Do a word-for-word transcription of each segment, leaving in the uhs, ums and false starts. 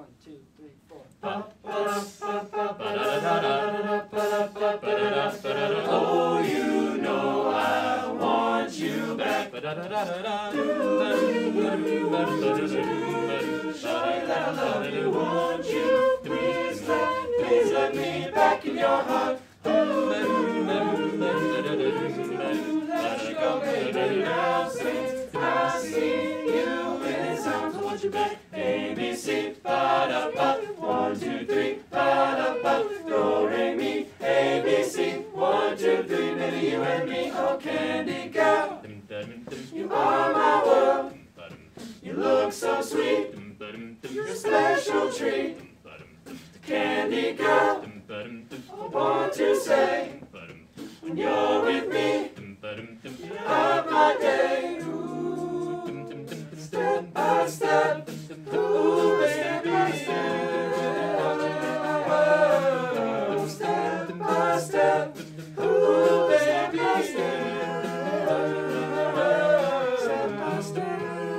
One, two, three, four. Oh, you know I want you back. Shawty, that I love you, won't you please let, please let me back in your heart. Let you go, baby, now since I see you in his arms, I want you back. A, B, C, ba-da-ba, one, two, three, ba-da-ba, do, re, mi, A, B, C, one, two, three, baby, you and me, oh, candy girl, you are my world, you look so sweet, you're a special treat, candy girl, I want to say, when you're with me, you have my day, ooh, step by step, ooh, baby, step by step, ooh, baby, step by step.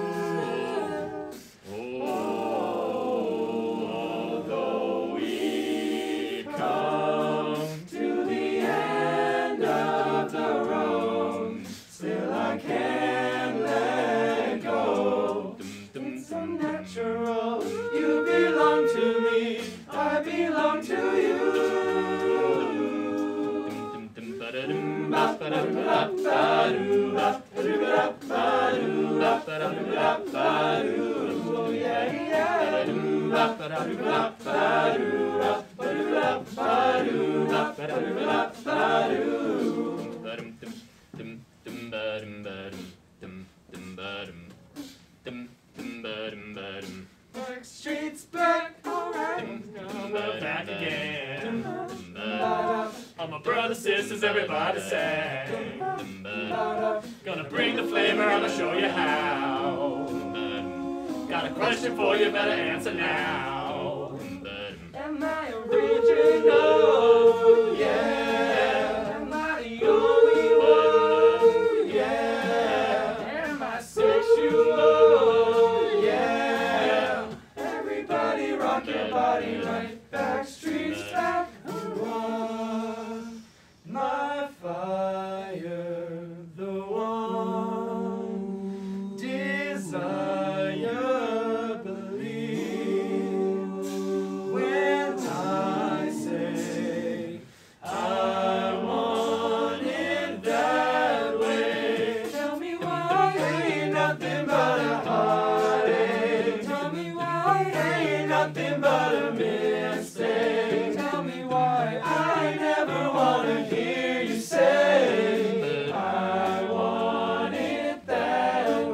Although we come to the end of the road, still I can't let go. It's unnatural. You belong to me, I belong to you. Oh yeah, yeah. Backstreet's back, alright. We're back again. All my brothers, sisters, everybody say. Gonna bring the flavor, I'ma show you how. Got a question for you, better answer now. Am I original? Yeah. Am I the only one? Yeah. Am I sexual? Yeah. Everybody rock your body right. Backstreet's back. You are my fire, the one desire, believe when I say I want it that way. Tell me why ain't nothing but a heartache. Tell me why ain't nothing but a mistake. Tell me why I never wanna hear you say I want it that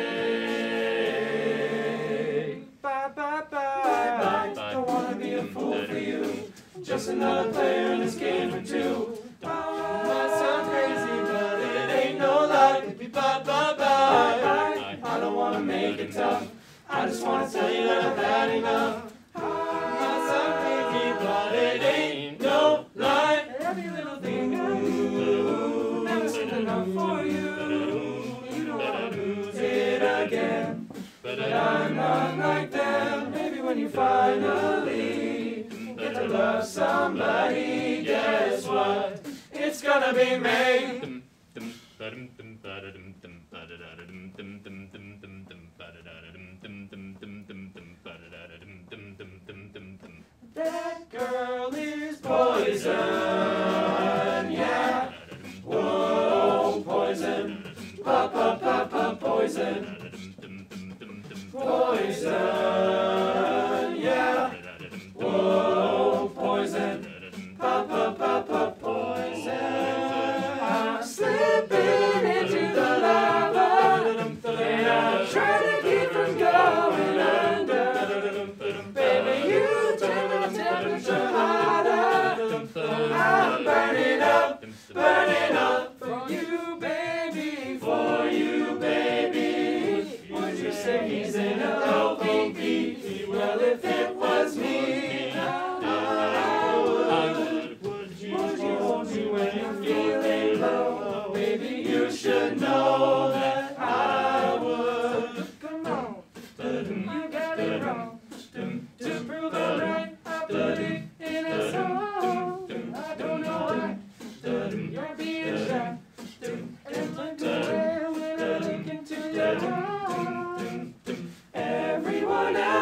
way. Bye bye bye. Don't wanna be a fool for you. Just another player in this game for two. Might sound crazy, but it ain't no lie. Baby, bye bye bye. I don't wanna make it tough. I just wanna tell you that I've had enough. Might sound crazy, but it ain't no lie. Every little thing I do, never been enough for you. You don't wanna lose it again, but I'm not like them. Maybe when you finally get to love somebody, guess what? It's gonna be me. That girl is poison, yeah. Whoa, poison. Pa pa pa pa poison. Poison, yeah. Whoa, poison. Pa pa pa pa poison. I'm slipping into the lava, and I'm trying to keep from going under. Baby, you turn the temperature hotter. I'm burning up, burning up for you, baby, for you, baby. Would you say he's in a low key beat? Well, if it was me, I would. Would you hold you when you're feeling low? Baby, you should know that I would. Come on, you got it wrong. To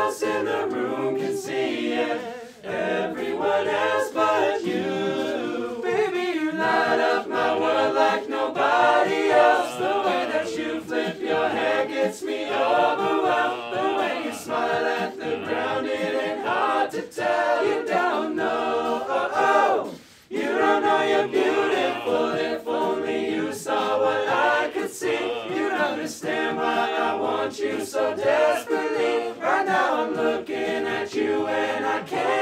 else in the room can see it. Everyone else but you. Baby, you light up my world like nobody else. The way that you flip your hair gets me overwhelmed. The way you smile at the ground, it ain't hard to tell. You don't know, oh, oh. You don't know you're beautiful. If only you saw what I could see, you'd understand why I want you so desperately. Right now I'm looking at you and I can't